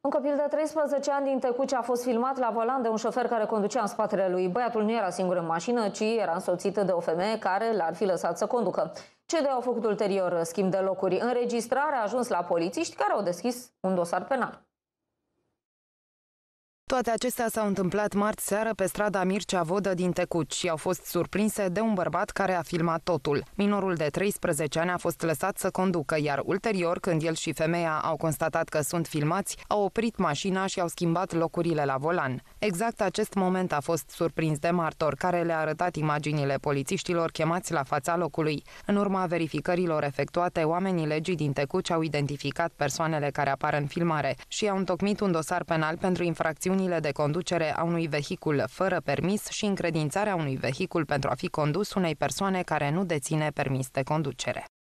Un copil de 13 ani din Tecuci a fost filmat la volan de un șofer care conducea în spatele lui. Băiatul nu era singur în mașină, ci era însoțit de o femeie care l-ar fi lăsat să conducă. Cei doi au făcut ulterior schimb de locuri. Înregistrarea a ajuns la polițiști care au deschis un dosar penal. Toate acestea s-au întâmplat marți seară pe strada Mircea Vodă din Tecuci și au fost surprinse de un bărbat care a filmat totul. Minorul de 13 ani a fost lăsat să conducă, iar ulterior, când el și femeia au constatat că sunt filmați, au oprit mașina și au schimbat locurile la volan. Exact acest moment a fost surprins de martor, care le-a arătat imaginile polițiștilor chemați la fața locului. În urma verificărilor efectuate, oamenii legii din Tecuci au identificat persoanele care apar în filmare și au întocmit un dosar penal pentru infracțiuni de conducere a unui vehicul fără permis și încredințarea unui vehicul pentru a fi condus unei persoane care nu deține permis de conducere.